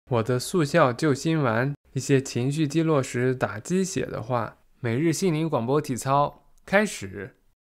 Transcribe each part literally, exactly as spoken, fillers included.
我的速效救心丸，一些情绪低落时打鸡血的话。每日心灵广播体操开始。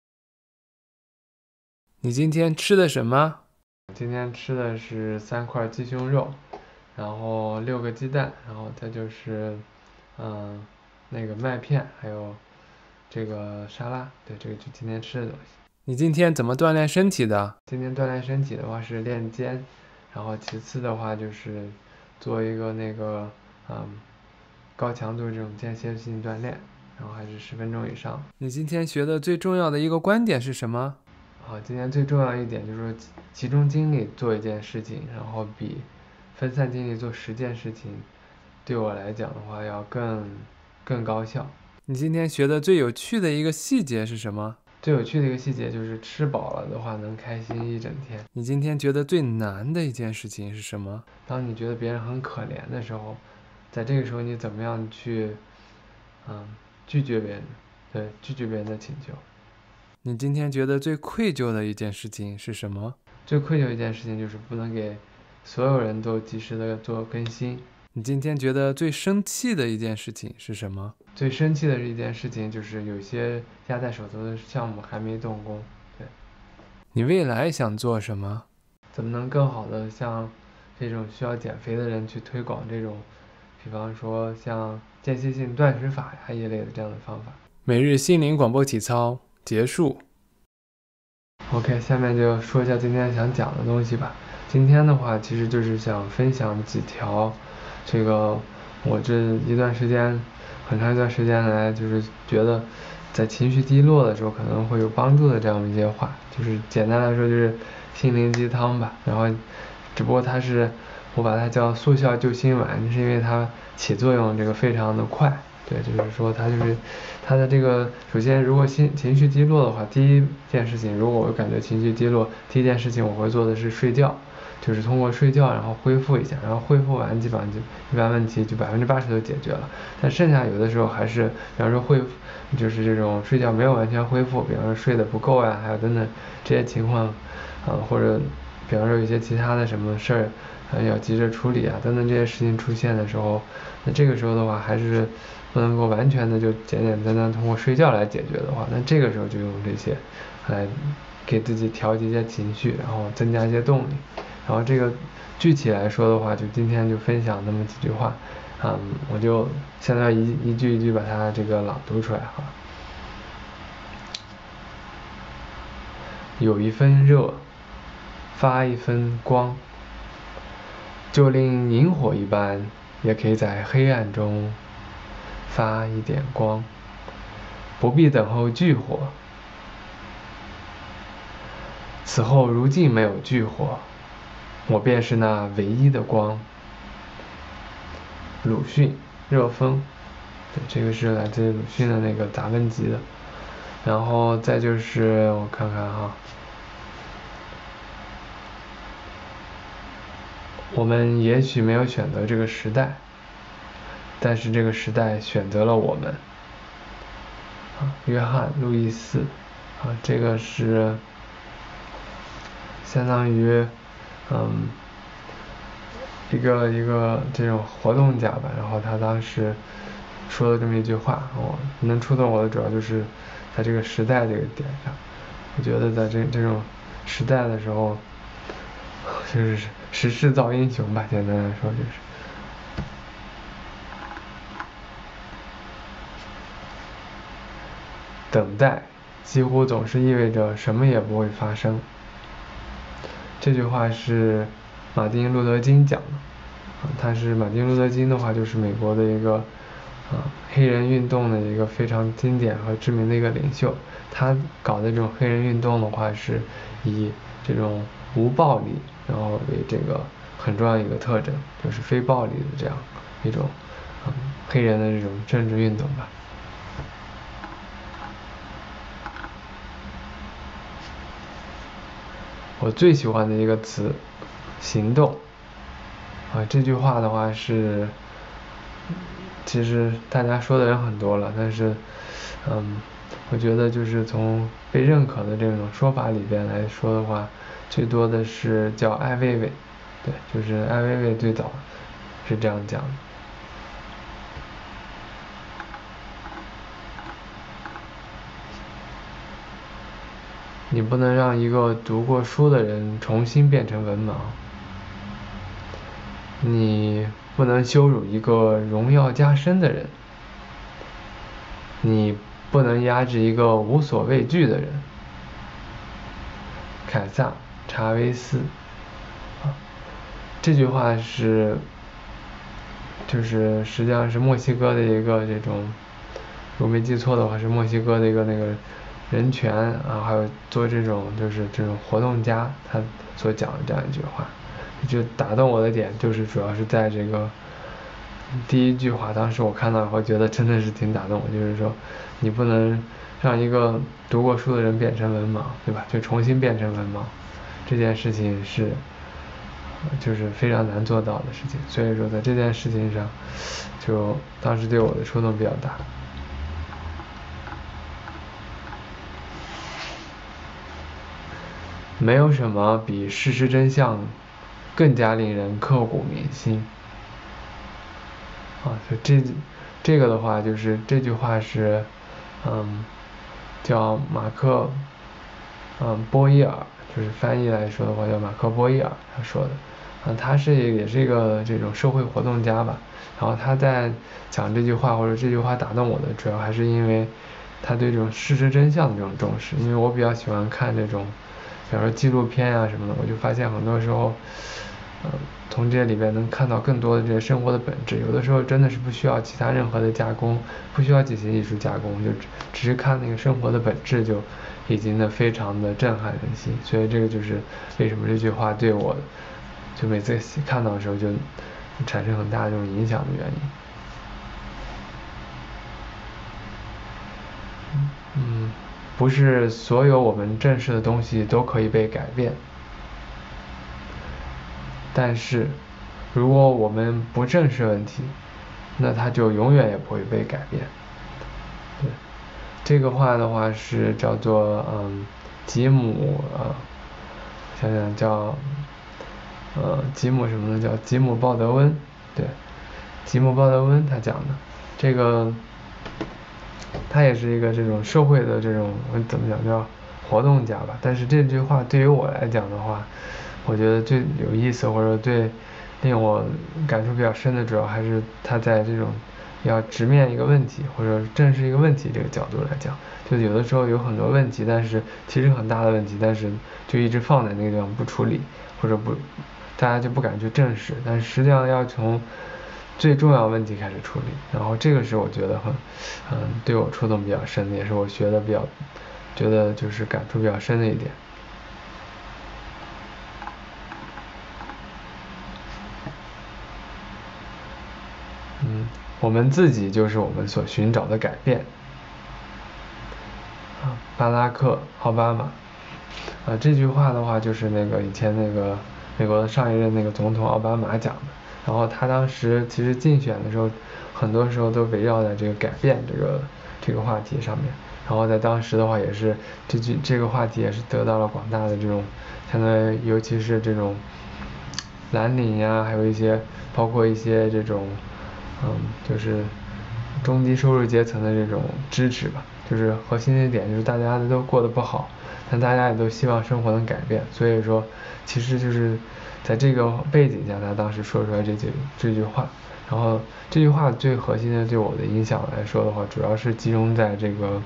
你今天吃的什么？今天吃的是三块鸡胸肉，然后六个鸡蛋，然后再就是嗯那个麦片，还有这个沙拉。对，这个就今天吃的东西。你今天怎么锻炼身体的？今天锻炼身体的话是练肩，然后其次的话就是做一个那个嗯高强度这种间歇性锻炼，然后还是十分钟以上。你今天学的最重要的一个观点是什么？好，今天最重要一点就是集中精力做一件事情，然后比分散精力做十件事情，对我来讲的话要更更高效。你今天学的最有趣的一个细节是什么？最有趣的一个细节就是吃饱了的话能开心一整天。你今天觉得最难的一件事情是什么？当你觉得别人很可怜的时候，在这个时候你怎么样去嗯拒绝别人，对，拒绝别人的请求。你今天觉得最愧疚的一件事情是什么？最愧疚一件事情就是不能给所有人都及时的做更新。你今天觉得最生气的一件事情是什么？最生气的一件事情就是有些压在手头的项目还没动工。对，你未来想做什么？怎么能更好的向这种需要减肥的人去推广这种，比方说像间歇性断食法呀一类的这样的方法。每日心灵广播体操结束。OK， 下面就说一下今天想讲的东西吧。今天的话，其实就是想分享几条，这个我这一段时间，很长一段时间来，就是觉得在情绪低落的时候可能会有帮助的这样一些话，就是简单来说就是心灵鸡汤吧。然后，只不过它是我把它叫速效救心丸，是因为它起作用这个非常的快。对，就是说它就是它的这个，首先如果心情绪低落的话，第一件事情，如果我感觉情绪低落，第一件事情我会做的是睡觉，就是通过睡觉然后恢复一下，然后恢复完基本上就一般问题就百分之八十都解决了。但剩下有的时候还是，比方说恢复，就是这种睡觉没有完全恢复，比方说睡得不够呀，还有等等这些情况，啊、呃、或者比方说有些其他的什么事儿。还要急着处理啊，等等这些事情出现的时候，那这个时候的话还是不能够完全的就简简单单通过睡觉来解决的话，那这个时候就用这些来给自己调节一些情绪，然后增加一些动力。然后这个具体来说的话，就今天就分享那么几句话，嗯，我就现在一一句一句把它这个朗读出来哈。有一分热，发一分光。就令萤火一般，也可以在黑暗中发一点光，不必等候炬火。此后如今没有炬火，我便是那唯一的光。鲁迅《热风》，对，这个是来自鲁迅的那个杂文集的。然后再就是我看看哈。我们也许没有选择这个时代，但是这个时代选择了我们。啊，约翰·路易斯，啊，这个是相当于，嗯，一个一个这种活动家吧，然后他当时说了这么一句话，我能触动我的主要就是在这个时代这个点上，我觉得在这这种时代的时候，就是时势造英雄吧，简单来说就是。等待几乎总是意味着什么也不会发生。这句话是马丁·路德·金讲的，他是马丁·路德·金的话就是美国的一个啊黑人运动的一个非常经典和知名的一个领袖。他搞的这种黑人运动的话是以这种无暴力然后为这个很重要一个特征，就是非暴力的这样一种嗯黑人的这种政治运动吧。我最喜欢的一个词，行动。啊，这句话的话是，其实大家说的人很多了，但是，嗯，我觉得就是从被认可的这种说法里边来说的话，最多的是叫艾薇薇，对，就是艾薇薇最早是这样讲的。你不能让一个读过书的人重新变成文盲，你不能羞辱一个荣耀加身的人，你不能压制一个无所畏惧的人。凯撒·查韦斯，啊，这句话是，就是实际上是墨西哥的一个这种，如果没记错的话是墨西哥的一个那个人权啊，还有做这种就是这种活动家，他所讲的这样一句话，就打动我的点就是主要是在这个第一句话，当时我看到以后觉得真的是挺打动我，就是说你不能让一个读过书的人变成文盲，对吧？就重新变成文盲，这件事情是就是非常难做到的事情，所以说在这件事情上，就当时对我的触动比较大。没有什么比事实真相更加令人刻骨铭心。啊，就这这个的话，就是这句话是，嗯，叫马克，嗯，波伊尔，就是翻译来说的话叫马克波伊尔他说的，啊，他是也是一个这种社会活动家吧，然后他在讲这句话或者这句话打动我的，主要还是因为他对这种事实真相的这种重视，因为我比较喜欢看这种，比方说纪录片啊什么的，我就发现很多时候。嗯，从这里边能看到更多的这些生活的本质，有的时候真的是不需要其他任何的加工，不需要进行艺术加工，就只只是看那个生活的本质就已经的非常的震撼人心，所以这个就是为什么这句话对我，就每次看到的时候就产生很大的这种影响的原因。嗯，不是所有我们正视的东西都可以被改变。但是，如果我们不正视问题，那它就永远也不会被改变。对，这个话的话是叫做嗯吉姆啊，想想叫呃吉姆什么的，叫吉姆鲍德温，对，吉姆鲍德温他讲的这个，他也是一个这种社会的这种怎么讲叫活动家吧，但是这句话对于我来讲的话。我觉得最有意思或者最令我感触比较深的，主要还是他在这种要直面一个问题或者正视一个问题这个角度来讲，就有的时候有很多问题，但是其实很大的问题，但是就一直放在那个地方不处理，或者不大家就不敢去正视，但是实际上要从最重要的问题开始处理，然后这个是我觉得很嗯对我触动比较深的，也是我学的比较觉得就是感触比较深的一点。嗯，我们自己就是我们所寻找的改变。啊，巴拉克·奥巴马，啊，这句话的话就是那个以前那个美国的上一任那个总统奥巴马讲的。然后他当时其实竞选的时候，很多时候都围绕在这个改变这个这个话题上面。然后在当时的话也是这句这个话题也是得到了广大的这种，相当于尤其是这种蓝领呀，还有一些包括一些这种。嗯，就是中低收入阶层的这种支持吧，就是核心的一点就是大家都过得不好，但大家也都希望生活能改变，所以说其实就是在这个背景下，他当时说出来这句这句话，然后这句话最核心的对我的影响来说的话，主要是集中在这个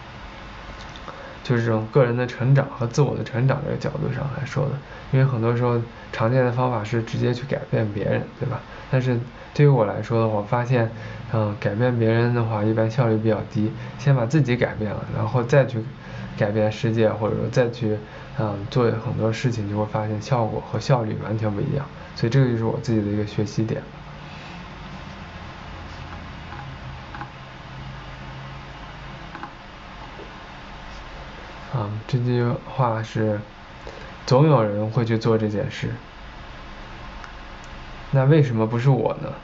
就是这种个人的成长和自我的成长这个角度上来说的，因为很多时候常见的方法是直接去改变别人，对吧？但是对于我来说的话，我发现，嗯，改变别人的话一般效率比较低，先把自己改变了，然后再去改变世界，或者说再去，嗯，做很多事情，就会发现效果和效率完全不一样。所以这个就是我自己的一个学习点。嗯，这句话是，总有人会去做这件事，那为什么不是我呢？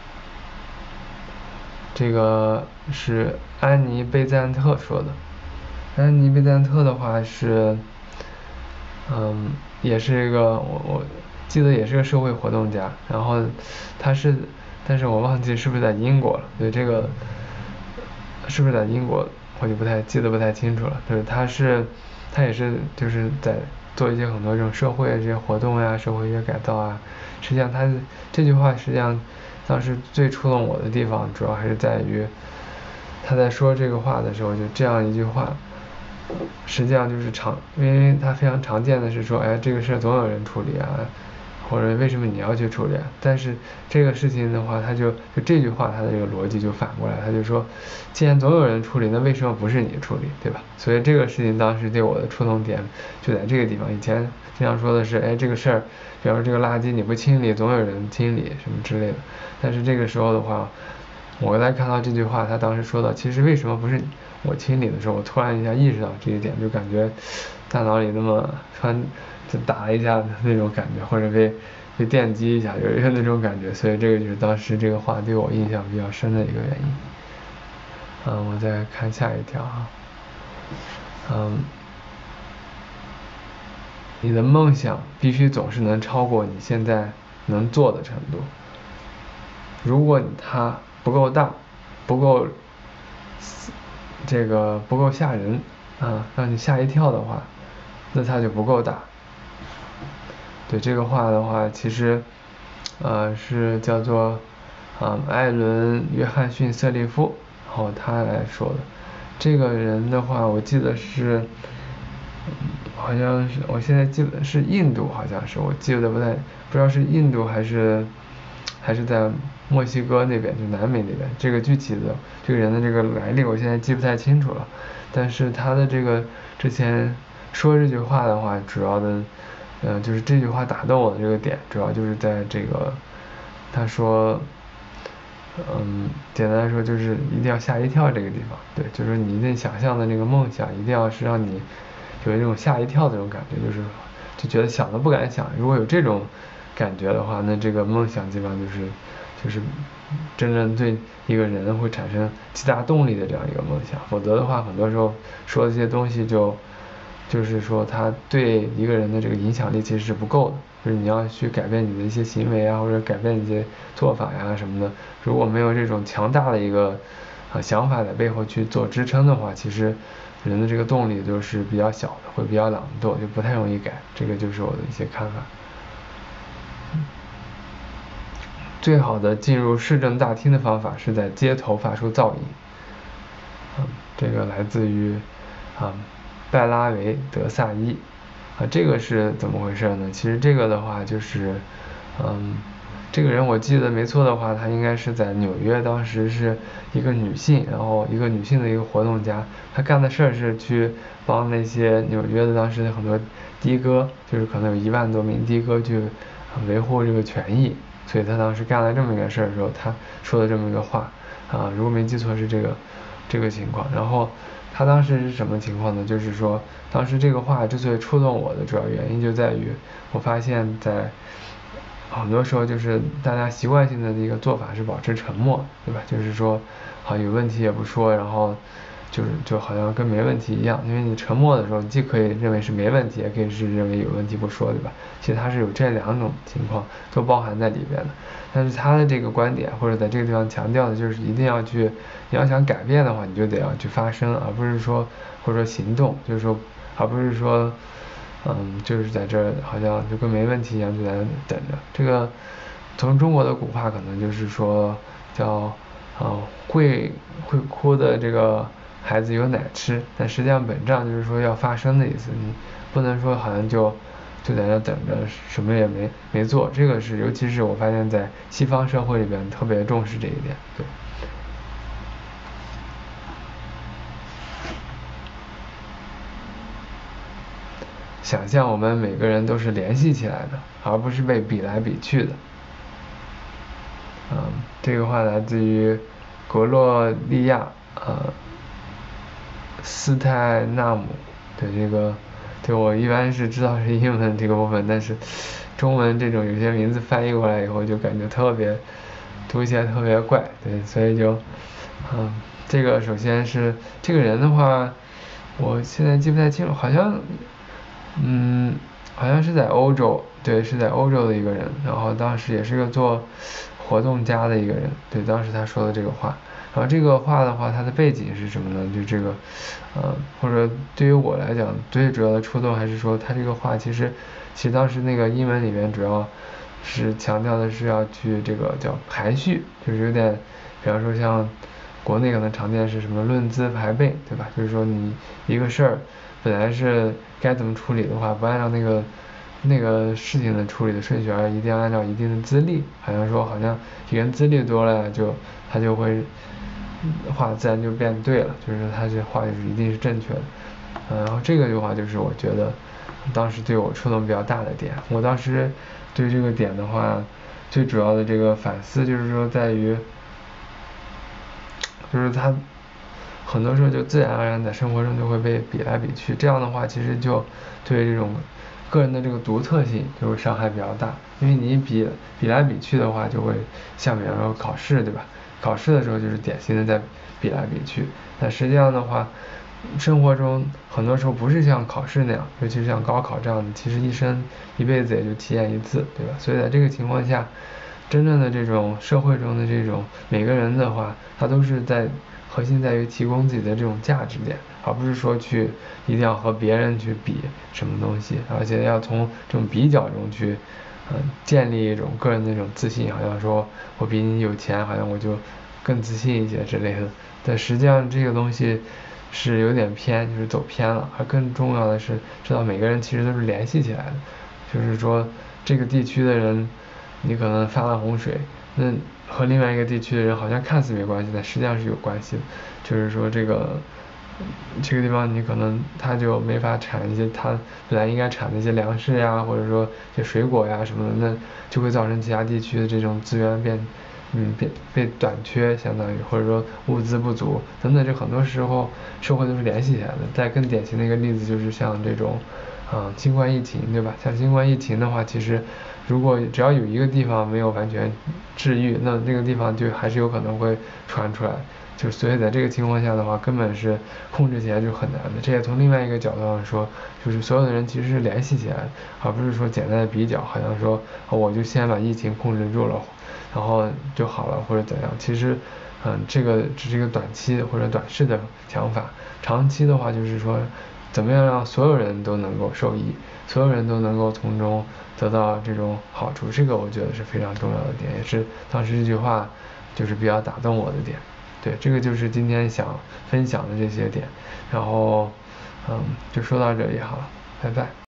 这个是安妮·贝赞特说的。安妮·贝赞特的话是，嗯，也是一个我我记得也是个社会活动家，然后他是，但是我忘记是不是在英国了，对这个是不是在英国我就不太记得不太清楚了，就是他是他也是就是在做一些很多这种社会这些活动呀，社会一些改造啊，实际上他这句话实际上当时最触动我的地方，主要还是在于他在说这个话的时候，就这样一句话，实际上就是常，因为他非常常见的是说，哎，这个事总有人处理啊，或者为什么你要去处理啊？但是这个事情的话，他就就这句话他的这个逻辑就反过来，他就说，既然总有人处理，那为什么不是你处理，对吧？所以这个事情当时对我的触动点就在这个地方。以前经常说的是，哎，这个事儿，比方说这个垃圾你不清理，总有人清理什么之类的。但是这个时候的话，我在看到这句话，他当时说的，其实为什么不是我清理的时候，我突然一下意识到这一点，就感觉大脑里那么突然就打一下的那种感觉，或者被被电击一下，有一个那种感觉，所以这个就是当时这个话对我印象比较深的一个原因。嗯，我再看下一条啊，嗯，你的梦想必须总是能超过你现在能做的程度。如果它不够大，不够这个不够吓人啊，让你吓一跳的话，那它就不够大。对这个话的话，其实呃是叫做啊艾伦·约翰逊·瑟利夫，然后他来说的。这个人的话，我记得是好像是我现在记得是印度，好像是我记得不太不知道是印度还是还是在墨西哥那边，就南美那边。这个具体的这个人的这个来历，我现在记不太清楚了。但是他的这个之前说这句话的话，主要的，嗯、呃，就是这句话打动我的这个点，主要就是在这个他说，嗯，简单来说就是一定要吓一跳这个地方。对，就是你一定想象的那个梦想，一定要是让你有一种吓一跳的这种感觉，就是就觉得想都不敢想。如果有这种感觉的话，那这个梦想基本上就是就是真正对一个人会产生极大动力的这样一个梦想。否则的话，很多时候说的这些东西就就是说它对一个人的这个影响力其实是不够的。就是你要去改变你的一些行为啊，或者改变一些做法呀什么的，如果没有这种强大的一个啊想法在背后去做支撑的话，其实人的这个动力就是比较小的，会比较懒惰，就不太容易改。这个就是我的一些看法。最好的进入市政大厅的方法是在街头发出噪音。嗯，这个来自于啊拜拉维德萨伊。啊，这个是怎么回事呢？其实这个的话就是，嗯，这个人我记得没错的话，她应该是在纽约，当时是一个女性，然后一个女性的一个活动家，她干的事儿是去帮那些纽约的当时很多的哥，就是可能有一万多名的哥去维护这个权益，所以她当时干了这么一个事儿的时候，她说的这么一个话，啊，如果没记错是这个这个情况，然后。他当时是什么情况呢？就是说，当时这个话之所以触动我的主要原因就在于，我发现在很多时候就是大家习惯性的一个做法是保持沉默，对吧？就是说，好有问题也不说，然后就是就好像跟没问题一样。因为你沉默的时候，既可以认为是没问题，也可以是认为有问题不说，对吧？其实它是有这两种情况都包含在里边的。但是他的这个观点或者在这个地方强调的就是一定要去，你要想改变的话，你就得要去发声，而不是说或者说行动，就是说而不是说，嗯，就是在这儿好像就跟没问题一样就在那等着。这个从中国的古话可能就是说叫，呃，会会哭的这个孩子有奶吃，但实际上本质上就是说要发声的意思，你不能说好像就。就在那等着，什么也没没做，这个是，尤其是我发现在西方社会里边特别重视这一点，对。想象我们每个人都是联系起来的，而不是被比来比去的。嗯，这个话来自于格洛利亚呃斯泰纳姆的这个。对，我一般是知道是英文这个部分，但是中文这种有些名字翻译过来以后就感觉特别读起来特别怪，对，所以就嗯，这个首先是这个人的话，我现在记不太清楚，好像嗯好像是在欧洲， 对，是在欧洲的一个人，然后当时也是个做活动家的一个人，对，当时他说的这个话，然后这个话的话，它的背景是什么呢？就这个，呃，或者对于我来讲，最主要的触动还是说他这个话其实，其实当时那个英文里面主要是强调的是要去这个叫排序，就是有点，比方说像国内可能常见是什么论资排辈，对吧？就是说你一个事儿本来是该怎么处理的话，不按照那个那个事情的处理的顺序，而一定要按照一定的资历，好像说好像一个人资历多了就他就会话自然就变对了，就是说他这话就是一定是正确的。嗯，然后这个的话就是我觉得当时对我触动比较大的点。我当时对这个点的话，最主要的这个反思就是说在于，就是他很多时候就自然而然在生活中就会被比来比去，这样的话其实就对这种个人的这个独特性就会伤害比较大，因为你比比来比去的话，就会像比方说考试，对吧？考试的时候就是典型的在比来比去，但实际上的话，生活中很多时候不是像考试那样，尤其是像高考这样的，其实一生一辈子也就体验一次，对吧？所以在这个情况下，真正的这种社会中的这种每个人的话，他都是在核心在于提供自己的这种价值点，而不是说去一定要和别人去比什么东西，而且要从这种比较中去，嗯、呃，建立一种个人的这种自信，好像说我比你有钱，好像我就更自信一些之类的。但实际上这个东西是有点偏，就是走偏了。而更重要的是，知道每个人其实都是联系起来的，就是说这个地区的人，你可能发了洪水，那和另外一个地区的人好像看似没关系，但实际上是有关系的。就是说这个这个地方你可能它就没法产一些它本来应该产的一些粮食呀，或者说一些水果呀什么的，那就会造成其他地区的这种资源变嗯被被短缺，相当于或者说物资不足等等，这很多时候社会都是联系起来的。再更典型的一个例子就是像这种啊、呃、新冠疫情，对吧？像新冠疫情的话，其实如果只要有一个地方没有完全治愈，那这个地方就还是有可能会传出来。就所以在这个情况下的话，根本是控制起来就很难的。这也从另外一个角度上说，就是所有的人其实是联系起来的，而不是说简单的比较，好像说、哦、我就先把疫情控制住了，然后就好了或者怎样。其实，嗯，这个只是一个短期或者短视的想法，长期的话就是说，怎么样让所有人都能够受益，所有人都能够从中得到这种好处，这个我觉得是非常重要的点，也是当时这句话就是比较打动我的点。对，这个就是今天想分享的这些点，然后，嗯，就说到这里好了，拜拜。